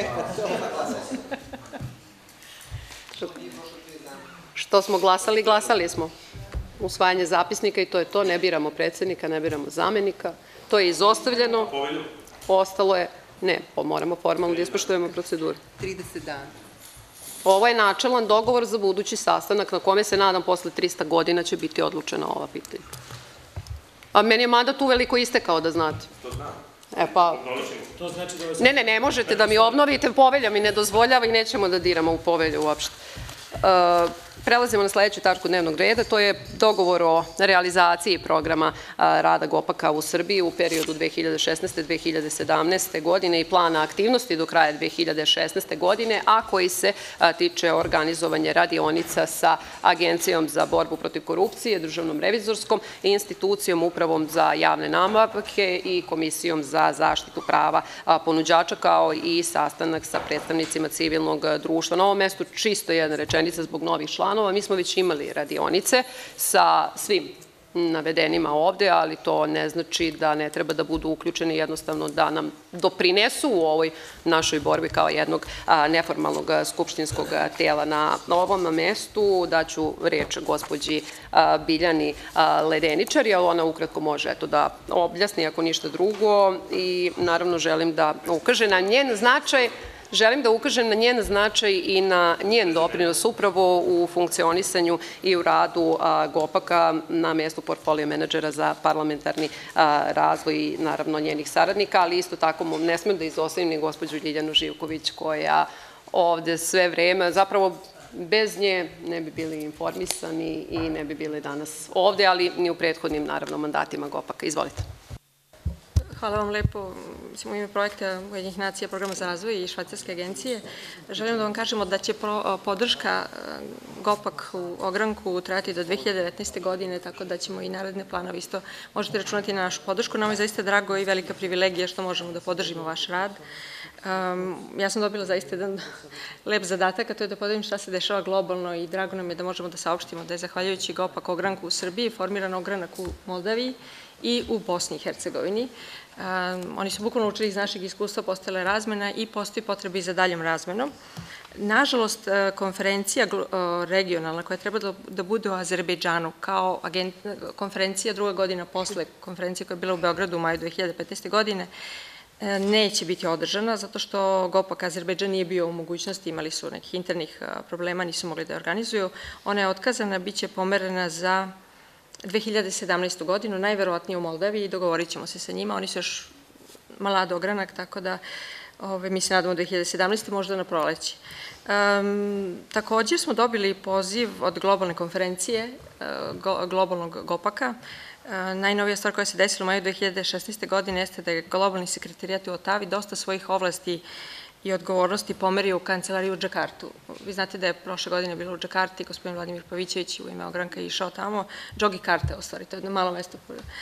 Što smo glasali, glasali smo. Usvajanje zapisnika i to je to, ne biramo predsednika, ne biramo zamenika. To je izostavljeno. Ostalo je, ne, moramo formalno da ispoštujemo proceduru. 30 dana. Ovo je načelan dogovor za budući sastanak na kome se nadam posle 300 godina će biti odlučena ova pitanja. A meni je mandat uveliko istekao, da znate. To znam. E pa, ne možete da mi obnovite, povelja mi ne dozvoljava i nećemo da diramo u povelju uopšte. Prelazimo na sledeću tačku dnevnog reda, to je dogovor o realizaciji programa rada GOPAK-a u Srbiji u periodu 2016-2017. godine i plana aktivnosti do kraja 2016. godine, a koji se tiče organizovanja radionica sa Agencijom za borbu protiv korupcije, Državnom revizorskom institucijom, Upravom za javne nabavke i Komisijom za zaštitu prava ponuđača, kao i sastanak sa predstavnicima civilnog društva. Na ovom mestu čisto jedna rečenica zbog novih članova. Mi smo već imali radionice sa svim navedenima ovde, ali to ne znači da ne treba da budu uključeni, jednostavno da nam doprinesu u ovoj našoj borbi kao jednog neformalnog skupštinskog tela. Na ovom mestu daću reč gospođi Biljani Ledeničar, jer ona ukratko može da objasni ako ništa drugo i naravno želim da ukažem na njen značaj i na njen doprinos upravo u funkcionisanju i u radu GOPAK-a na mestu portfolio menadžera za parlamentarni razvoj i naravno njenih saradnika, ali isto tako ne smem da izostavim ni gospođu Ljiljanu Živković koja ovde sve vreme, zapravo bez nje ne bi bili informisani i ne bi bili danas ovde, ali ni u prethodnim naravno mandatima GOPAK-a. Izvolite. Hvala vam lepo. U ime projekta Ujedinjenih nacija, programa za razvoj i Švajcarske agencije želim da vam kažemo da će podrška GOPAK u ogranku trajati do 2019. godine, tako da ćemo i naredne planove isto možete računati na našu podršku. Nama je zaista drago i velika privilegija što možemo da podržimo vaš rad. Ja sam dobila zaista jedan lep zadatak, a to je da podelim šta se dešava globalno i drago nam je da možemo da saopštimo da je zahvaljujući GOPAK ogranku u Srbiji formiran ogranak u Moldaviji i u Bosni i Hercegovini. Oni su bukvalno učili iz našeg iskustva, postojala je razmena i postoji potreba i za daljom razmenom. Nažalost, konferencija regionalna koja treba da bude u Azerbejdžanu kao konferencija druga godina posle konferencije koja je bila u Beogradu u maju 2015. godine, neće biti održana zato što GOPAK Azerbejdžan nije bio u mogućnosti, imali su nekih internih problema, nisu mogli da je organizuju. Ona je otkazana, bit će pomerena za 2017. godinu, najverovatnije u Moldaviji, dogovorit ćemo se sa njima, oni su još mlad ogranak, tako da mi se nadamo 2017. možda na proleće. Također smo dobili poziv od globalne konferencije, globalnog GOPAK-a. Najnovija stvar koja se desila u maju 2016. godine jeste da je globalni sekretarijat u Otavi dosta svojih ovlasti i odgovornosti pomerio u kancelariju u Džakartu. Vi znate da je prošle godine bilo u Džakarti, gospodin Vladimir Pavićević u ime ogranka išao tamo, Džogikarta u stvari, to je jedno malo mesto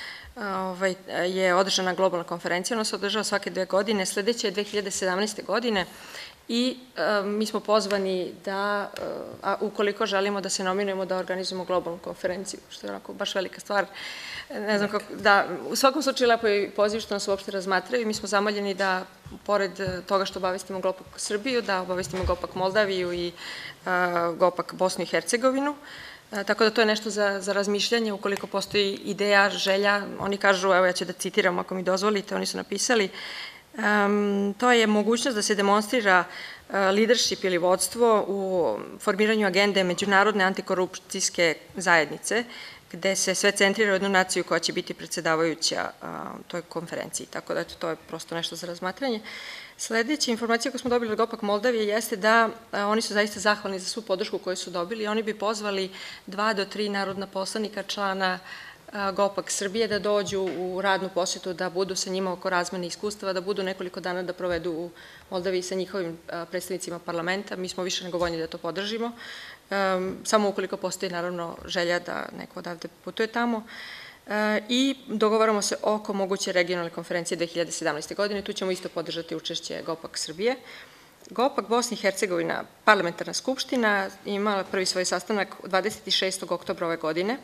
je održana globalna konferencija, ona se održava svake 2 godine, sledeće je 2017. godine i mi smo pozvani da, ukoliko želimo da se nominujemo, da organizujemo globalnu konferenciju, što je onako baš velika stvar. Ne znam kako, da, u svakom slučaju lepo je poziv što nas uopšte razmatraju i mi smo zamoljeni da, pored toga što obavestimo GOPAK Srbiju, da obavestimo GOPAK Moldaviju i GOPAK Bosnu i Hercegovinu. Tako da to je nešto za razmišljanje, ukoliko postoji ideja, želja, oni kažu, evo ja ću da citiram ako mi dozvolite, oni su napisali, to je mogućnost da se demonstrira leadership ili vodstvo u formiranju agende međunarodne antikorupcijske zajednice, gde se sve centrira u jednu naciju koja će biti predsedavajuća toj konferenciji. Tako da to je prosto nešto za razmatranje. Sledeća informacija koju smo dobili od GOPAK Moldavije jeste da oni su zaista zahvalni za svu podršku koju su dobili i oni bi pozvali 2 do 3 narodna poslanika člana GOPAK Srbije da dođu u radnu posjetu, da budu sa njima oko razmene iskustava, da budu nekoliko dana da provedu u Moldaviji sa njihovim predstavnicima parlamenta. Mi smo više nego voljni da to podržimo, samo ukoliko postoji naravno želja da neko odavde putuje tamo. I dogovaramo se oko moguće regionalne konferencije 2017. godine, tu ćemo isto podržati učešće GOPAK Srbije. GOPAK Bosna i Hercegovina, parlamentarna skupština, imala prvi svoj sastanak 26. oktobra ove godine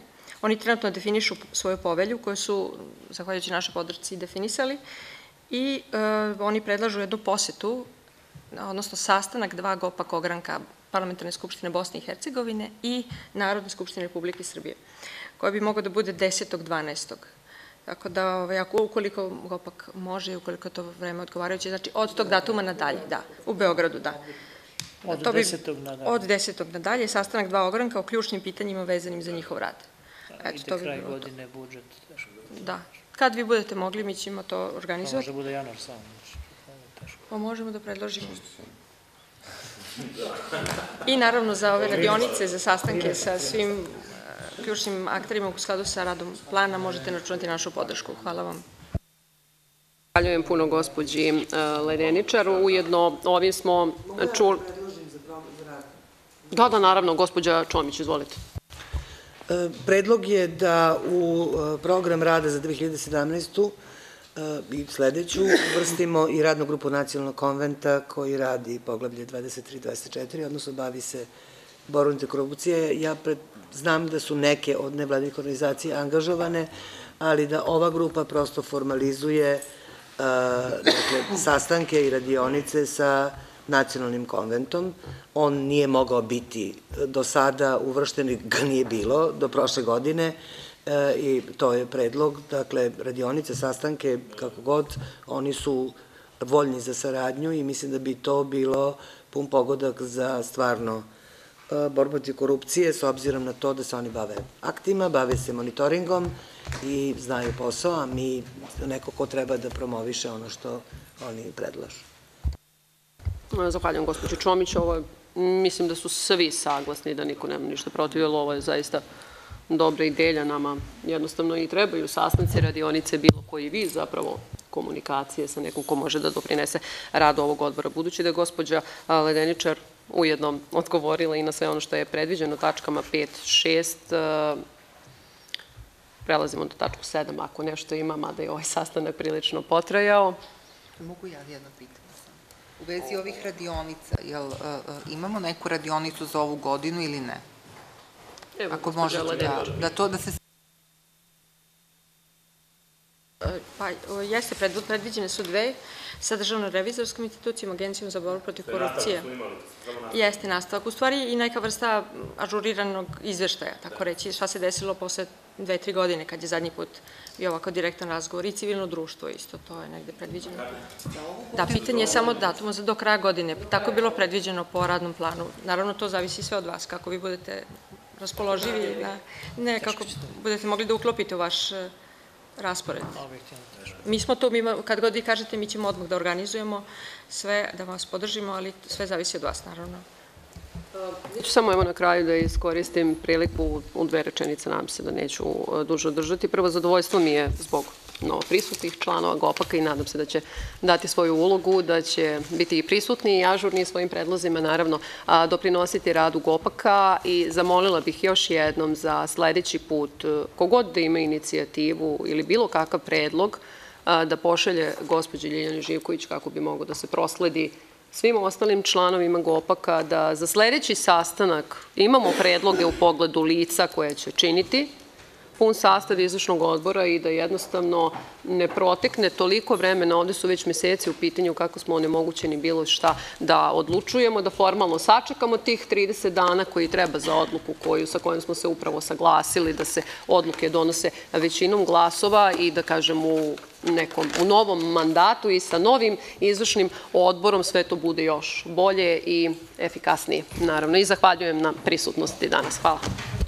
Oni trenutno definišu svoju povelju koju su, zahvaljujući našoj podršci, definisali i oni predlažu jednu posetu, odnosno sastanak 2 GOPAK ogranka Parlamentarne skupštine Bosne i Hercegovine i Narodne skupštine Republike Srbije, koja bi mogla da bude 10.12. Tako da, ukoliko GOPAK može i ukoliko je to vreme odgovarajuće, znači od tog datuma nadalje, da, u Beogradu, da. Od 10. nadalje. Od 10. nadalje, sastanak 2 ogranka o ključnim pitanjima vezanim za njihov rad. Ide kraj godine, budžet. Da. Kad vi budete mogli, mi ćemo to organizovati. Može bude januar samo. Pa možemo da predložimo. I naravno za ove radionice, za sastanke sa svim ključnim akterima u skladu sa radom plana možete računati našu podršku. Hvala vam. Zahvaljujem puno gospođi Ledeničar. Ujedno ovim smo čuli... Da, naravno, gospođa Čomić, izvolite. Predlog je da u program rada za 2017. i sledeću uvrstimo i radnu grupu Nacionalnog konventa koji radi poglavlje 23-24, odnosno bavi se borbom protiv korupcije. Ja znam da su neke od nevladinih organizacija angažovane, ali da ova grupa prosto formalizuje sastanke i radionice sa Nacionalnim konventom. On nije mogao biti do sada uvršten, ga nije bilo do prošle godine i to je predlog. Dakle, radionice, sastanke, kako god, oni su voljni za saradnju i mislim da bi to bilo pun pogodak za stvarno borbu protiv korupcije, s obzirom na to da se oni bave aktima, bave se monitoringom i znaju posao, a mi neko ko treba da promoviše ono što oni predlažu. Zahvaljujem gospođi Čomić. Mislim da su svi saglasni, da niko nema ništa protiv, jer ovo je zaista dobra ideja. Nama jednostavno i trebaju sastanci, radionice, bilo koji vid zapravo komunikacije sa nekom ko može da doprinese radu ovog odbora. Budući da je gospođa Ledeničar ujedno odgovorila i na sve ono što je predviđeno tačkama 5, 6, prelazimo do tačku 7, ako nešto ima, mada je ovaj sastanak prilično potrajao. Mogu ja jedno pitanje? U vezi ovih radionica, jel imamo neku radionicu za ovu godinu ili ne? Ako možete da se... Pa, jeste, predviđene su 2 sa državnom revizorskom institucijom, Agencijom za borbu protiv korupcije. Jeste nastavak, u stvari i neka vrsta ažuriranog izveštaja, tako reći, šta se desilo posle 2-3 godine kad je zadnji put bio ovako direktan razgovor i civilno društvo isto, to je negde predviđeno. Da, pitanje je samo datuma do kraja godine, tako je bilo predviđeno po radnom planu. Naravno, to zavisi sve od vas, kako vi budete raspoloživi, ne, kako budete mogli da uklopite u vaš raspored. Mi smo tu, kad god vi kažete, mi ćemo odmah da organizujemo sve, da vas podržimo, ali sve zavisi od vas, naravno. Ja ću samo na kraju da iskoristim priliku u 2 rečenice, nadam se da neću duže održati. Prvo, zadovoljstvo mi je zbog novoprisutnih članova GOPAK-a i nadam se da će dati svoju ulogu, da će biti i prisutni i ažurni svojim predlozima, naravno, doprinositi radu GOPAK-a i zamolila bih još jednom za sledeći put, kogod da ima inicijativu ili bilo kakav predlog, da pošalje gospođi Ljiljani Živković kako bi mogao da se prosledi svim ostalim članovima GOPAK-a, da za sledeći sastanak imamo predloge u pogledu lica koje će činiti pun sastav izvršnog odbora i da jednostavno ne protekne toliko vremena, ovde su već meseci u pitanju kako smo onemogućeni bilo šta da odlučujemo, da formalno sačekamo tih 30 dana koji treba za odluku sa kojom smo se upravo saglasili, da se odluke donose većinom glasova i da kažem u novom mandatu i sa novim izvršnim odborom sve to bude još bolje i efikasnije. Naravno i zahvaljujem na prisutnosti danas. Hvala.